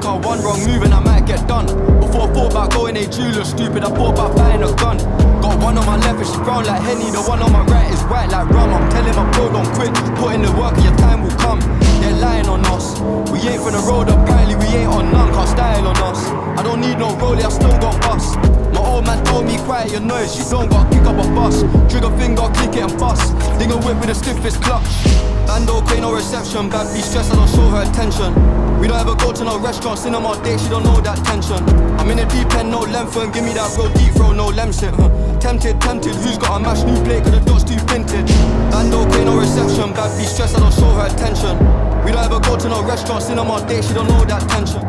make her one wrong move and I might get done. Before I thought about going a jeweler stupid, I thought about buying a gun. Got one on my left and she's brown like Henny, the one on my right is white like rum. I'm telling my bro don't quit, put in the work and your time will come. They're lying on us, we ain't from the road, apparently we ain't on none, can't style on us. I don't need no rollie, I still got bust. My old man told me quiet your noise, you don't gotta pick up a bus. Trigger finger, click it and bust. Ding a whip with the stiffest clutch. Bando, queen, no reception. Bad be stressed, I don't show her attention. We don't ever go to no restaurant, cinema date, she don't know that tension. I'm in the deep end, no length, and give me that real deep throw, no lem shit. Tempted, who's got a match new plate, cause the dot's too vintage. Bando, queen, no reception. Bad be stressed, I don't show her attention. We don't ever go to no restaurant, cinema date, she don't know that tension.